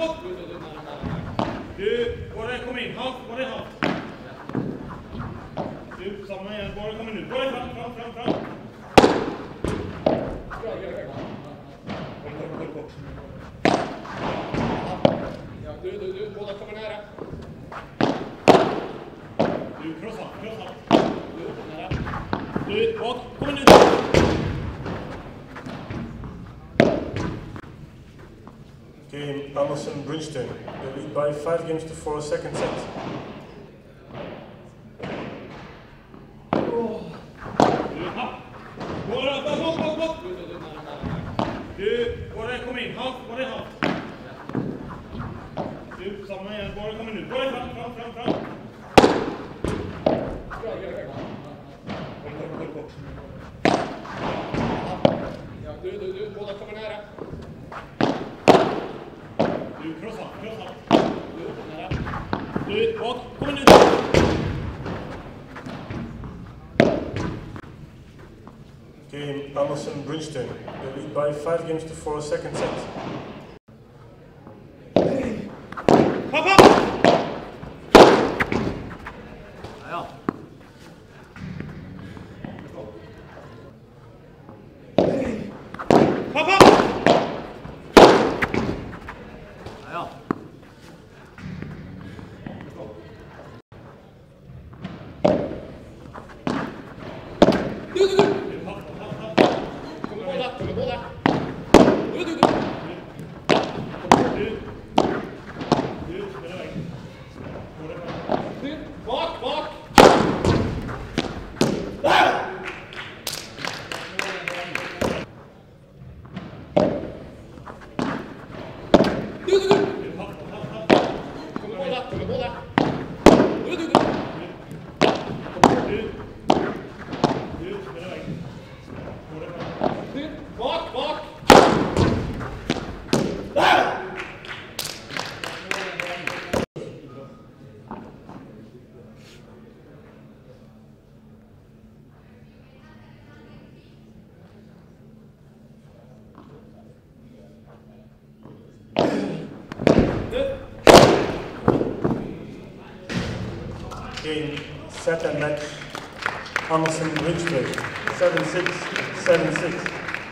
Du, bara kom in. Halt, bara halt. Du, samma igen. Bara kom in nu. Bara fram. Ja, du, båda kommer nära. Du, krossa. Du, nära. Du, bak. Kom in nu. Game Amundsen Brynstone. They lead by 5 games to 4 second set. Du, bara kom in. Halt, bara halt. Du, samma igen. Bara kom in nu. Bara fram. Ja, du, båda kommer nära. Du, krossa. Du, nära. Du, bak. Kom in nu. Game Amundsen Brynstone. They lead by 5 games to 4 second set. Pappa! Ja. Pappa! Ja. Du. Kommer båda. Du. Bak. Du. Kommer båda. Du. Bak. Game, set and match. Amundsen Brynstone. 7-6, 7-6.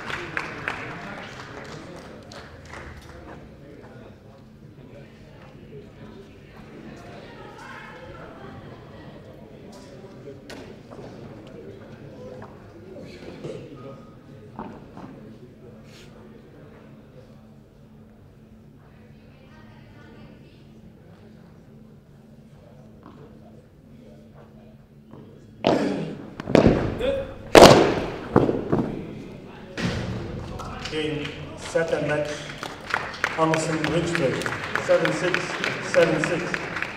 Game, set and match. Amundsen Brynstone. 7-6, 7-6.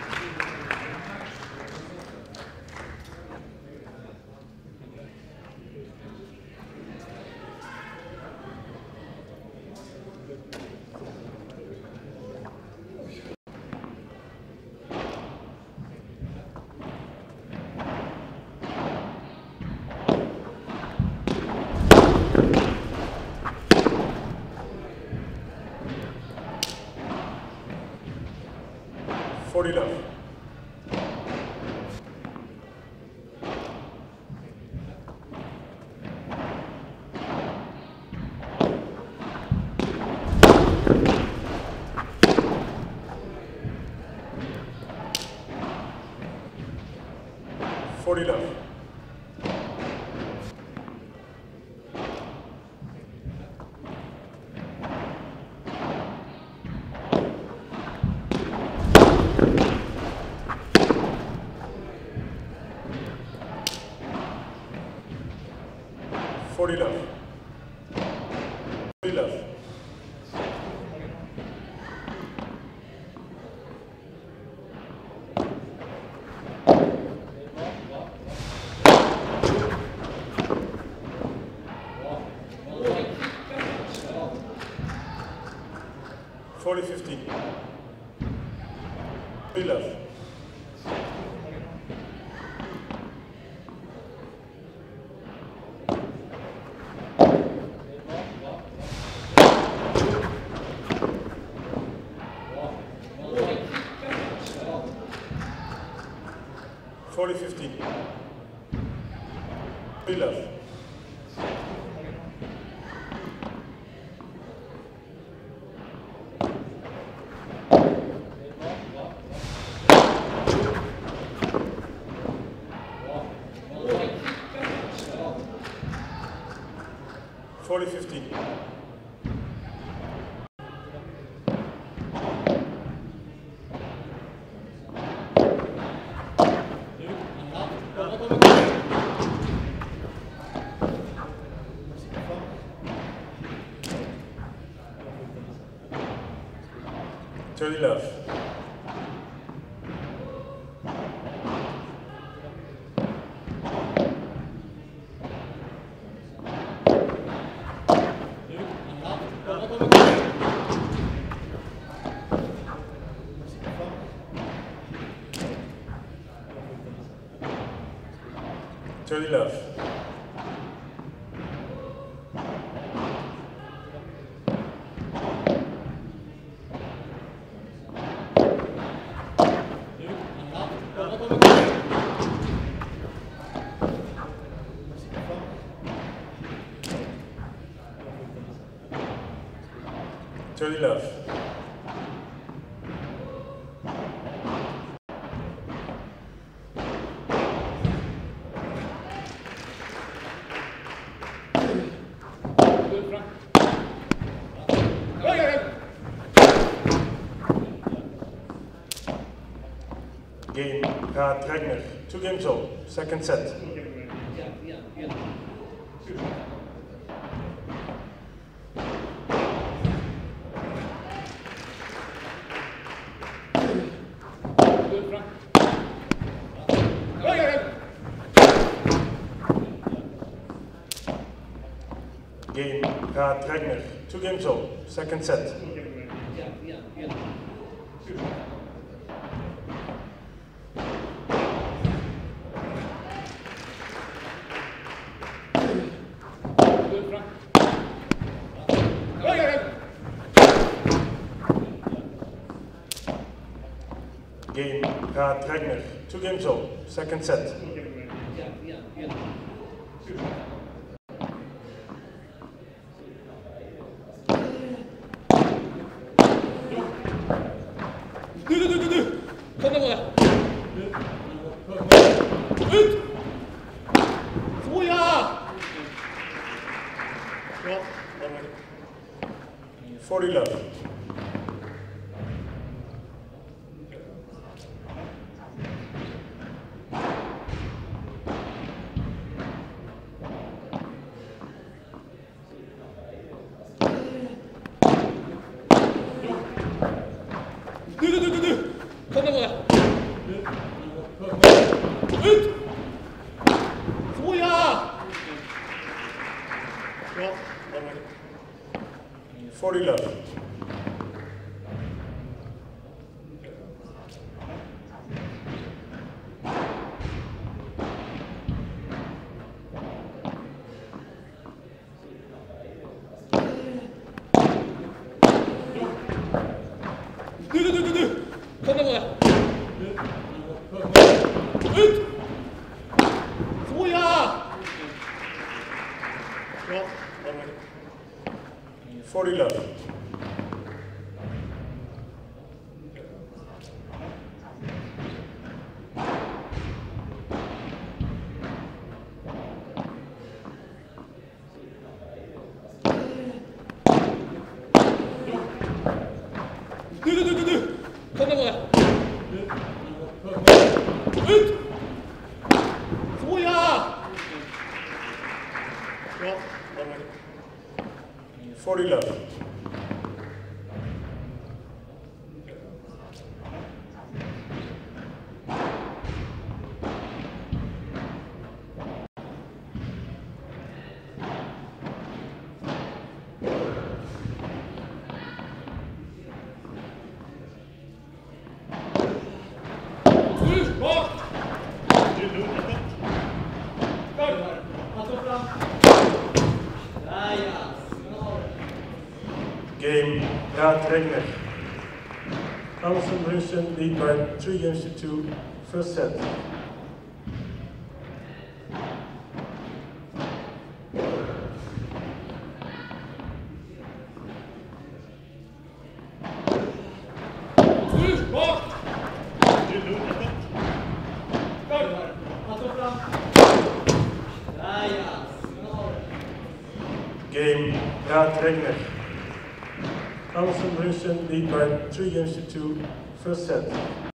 Forty love. Forty love. Forty love. 40 love. Forty 15. 3 love. 40-15. 3 love. Forty 15. Thirty love. Thirty love. Thirty love. Game Raad Regner. 2 games all. Second set. Game Raad Regner. 2 games all. Second set. Game Raad Regner. 2 games all. Second set. Kom dan maar. Uit. Zo ja. Ja. 40 love. Kom dan maar. Uit. Zo ja. Ja. 40 love. Kom dan maar. Uit. Zo ja. Ja. 40 love. Kom dan maar. Uit. Zo ja. Ja. 40 love. Game Raad Regner. Alison Brunson lead by 3 games to 2. First set. Game Raad Regner. Anderson Brunsten lead by 3 games to 2, first set.